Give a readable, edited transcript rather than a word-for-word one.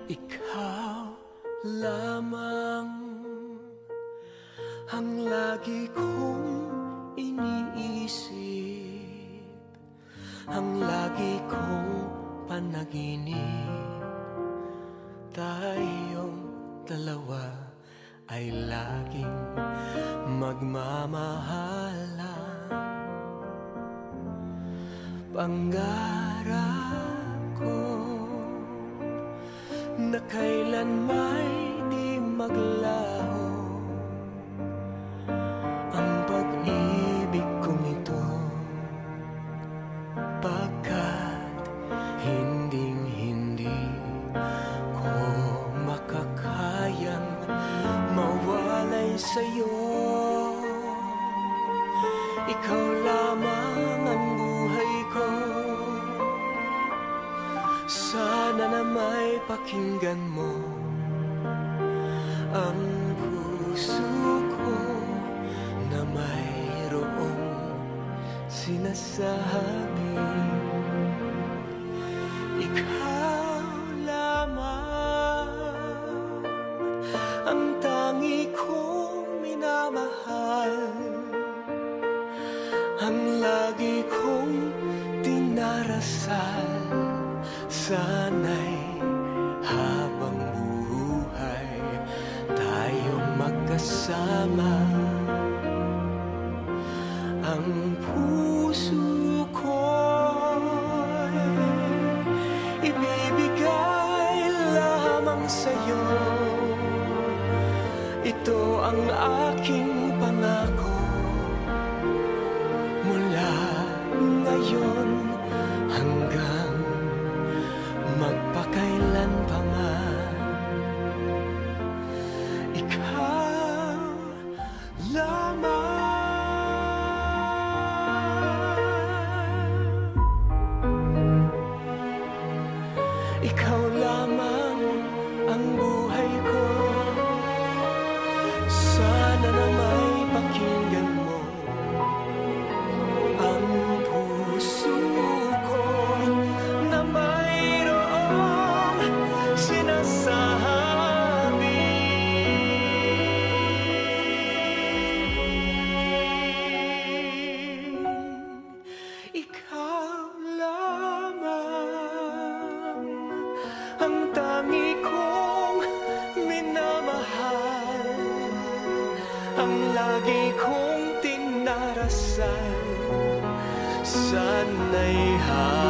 Ikaw lamang ang lagi kong iniisip, ang lagi kong panaginip. Tayong dalawa ay laging magmamahalan. Pangarap ko na kailan may di maglaho ang pag-ibig kong ito, pagkat hinding-hindi ko makakayang mawalay sa'yo. Ikaw lamang ang buhay ko, sana na may pakinggan mo ang puso ko na mayroong sinasabi. Ikaw lamang ang tangi kong minamahal, ang lagi kong dinarasal. Sana'y habang buhay tayong magkasama. Ang puso ko'y ibibigay lamang sa'yo. Ito ang aking pangako mula ngayon hanggang magpakailan pa man. Ikaw lamang. Ikaw lamang ang buhay ko, sana na may pakinggan mo ang puso ko na mayroong sinasabi. Ikaw lamang ang tangi kong minamahal, ang lagi kong tinarasal. Sana'y